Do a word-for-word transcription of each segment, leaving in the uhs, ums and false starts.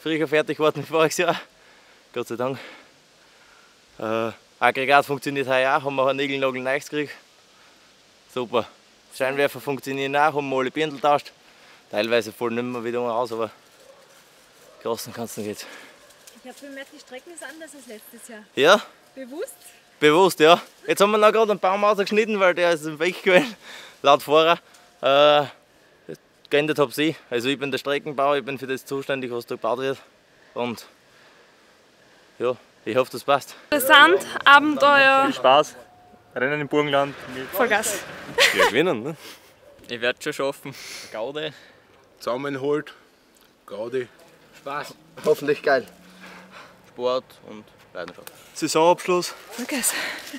früher fertig geworden wie voriges Jahr. Gott sei Dank. Äh, Aggregat funktioniert heuer auch, haben wir einen Nägelnagel neu gekriegt. Super. Scheinwerfer funktionieren auch, haben wir alle Birndl getauscht. Teilweise voll nicht mehr wieder raus, aber krassen kannst du nicht. Ich habe bemerkt, die Strecken ist anders als letztes Jahr. Ja? Bewusst? Bewusst, ja. Jetzt haben wir noch gerade einen Baum ausgeschnitten, weil der ist im Weg gewesen, laut Fahrer. Äh, geändert habe ich. Also ich bin der Streckenbauer, ich bin für das zuständig, was da gebaut wird. Und ja, ich hoffe, das passt. Interessant, Abenteuer. Viel Spaß, Rennen im Burgenland. Vollgas. Ja, gewinnen, ne? Ich werde es schon schaffen. Gaude. Zusammenholt, Gaudi. Spaß. Hoffentlich geil. Sport und Leidenschaft. Saisonabschluss. Vollgas.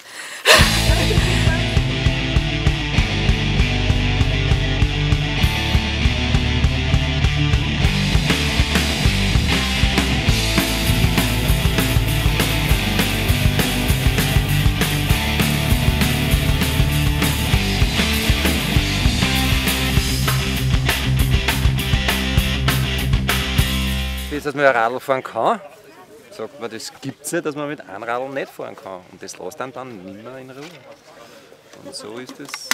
Dass man ein Radl fahren kann, sagt man, das gibt es nicht, dass man mit einem Radl nicht fahren kann. Und das lässt einen dann nicht mehr in Ruhe. Und so ist es.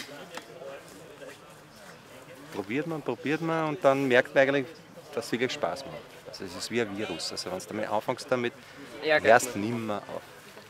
Probiert man, probiert man und dann merkt man eigentlich, dass es wirklich Spaß macht. Also es ist wie ein Virus. Also wenn du damit anfängst, damit hörst du nicht mehr auf.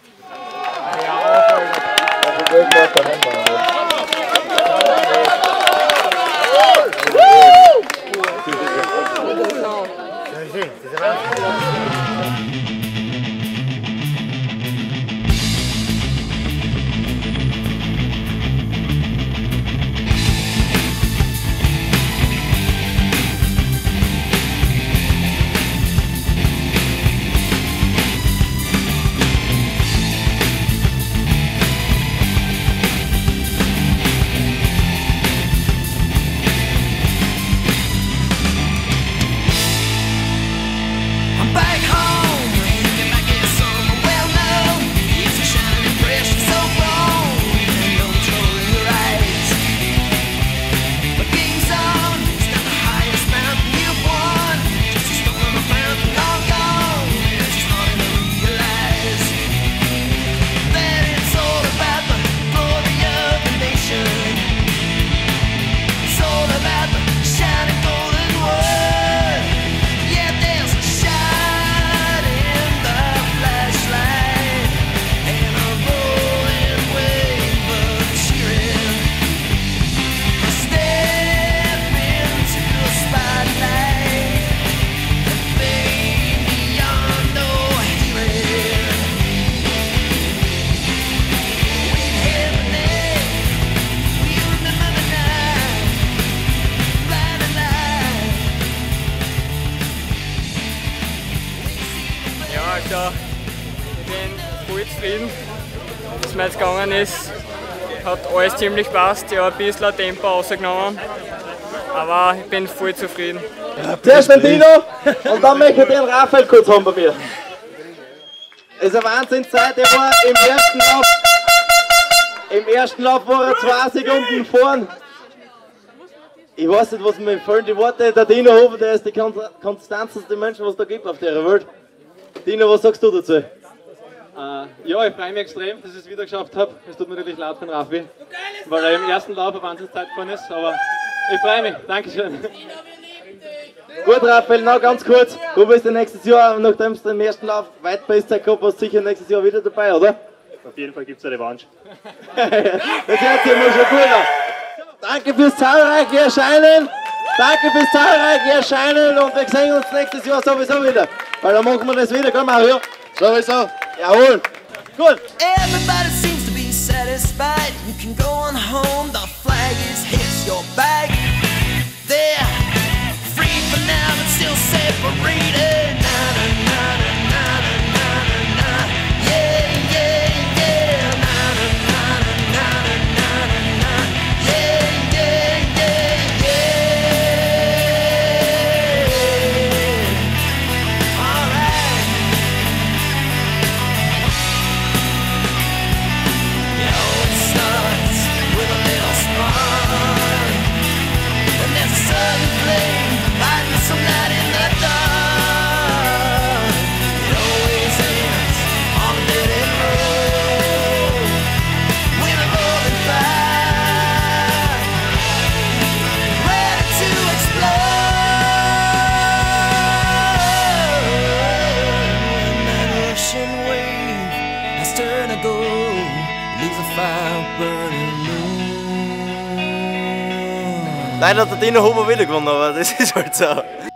Also, ich bin voll zufrieden, dass mir jetzt gegangen ist. Hat alles ziemlich gepasst, ich habe ein bisschen Tempo rausgenommen, aber ich bin voll zufrieden. Zuerst den Dino und dann möchte ich den Raphael kurz haben bei mir. Es ist eine Wahnsinnszeit, er war im ersten Lauf, im ersten Lauf war er zwei Sekunden vorn. Ich weiß nicht, was mir fehlen die Worte. Der Dino Hofer, der ist die konstanteste Mensch, was es da gibt auf der Welt. Dino, was sagst du dazu? Äh, ja, ich freue mich extrem, dass ich es wieder geschafft habe. Es tut mir natürlich leid für den Raffi, weil er im ersten Lauf eine Wahnsinnszeit gefahren ist, aber ich freue mich. Dankeschön. Gut, Raphael, noch ganz kurz. Du bist ja nächstes Jahr, nachdem du im ersten Lauf weit Bestzeit gehabt hast, sicher nächstes Jahr wieder dabei, oder? Auf jeden Fall gibt es eine Revanche. Das hört sich immer schon gut an. Danke fürs zahlreiche Erscheinen. Danke fürs zahlreiche Erscheinen und wir sehen uns nächstes Jahr sowieso wieder. Weil dann machen wir das wieder, gell Mario? Sowieso. Jawohl. Gut. Everybody seems to be satisfied. You can go on home, the flag is hits your bag. They're free for now, but still separated. Na, na, na, na, na, na, na, na. Yeah, yeah, yeah. Na, na, na, na, na, na, na, na. Yeah, yeah, yeah, yeah. All right. It all starts with a little spark, and there's a sudden flame lighting some light in the dark. Leider hat der Dino Huber wieder gewonnen, aber das ist halt so.